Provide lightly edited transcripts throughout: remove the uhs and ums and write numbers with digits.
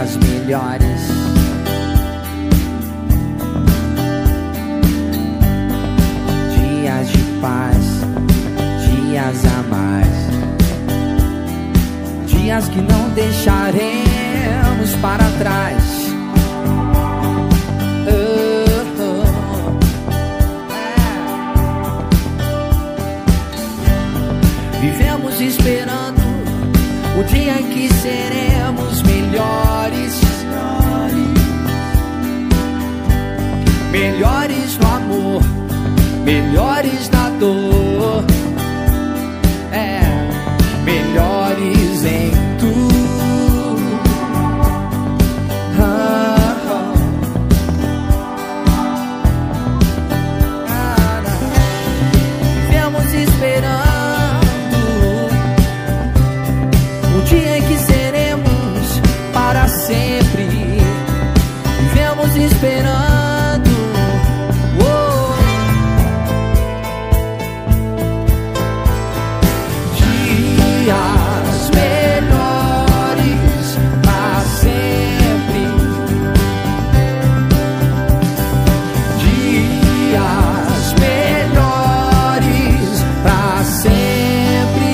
dias melhores. Dias de paz, dias a mais. Dias que não deixaremos para trás. Vivemos esperando o dia em que seremos melhores. Melhores no amor, melhores na dor. Melhores em tudo. Vivemos esperando o dia em que seremos para sempre. Vivemos esperando dias melhores para sempre. Dias melhores para sempre.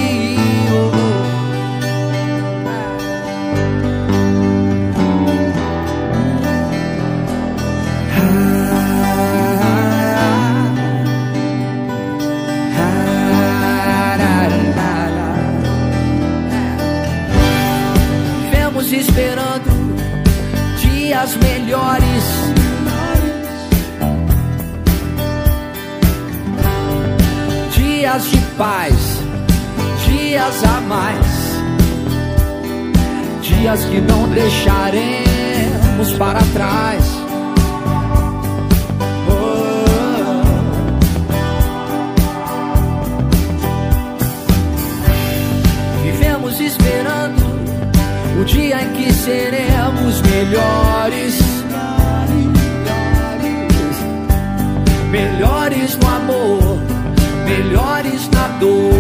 Vivemos esperando dias melhores. Dias de paz, dias a mais. Dias que não deixaremos para trás. Vivemos esperando o dia em que seremos melhores. Melhores no amor, melhores na dor.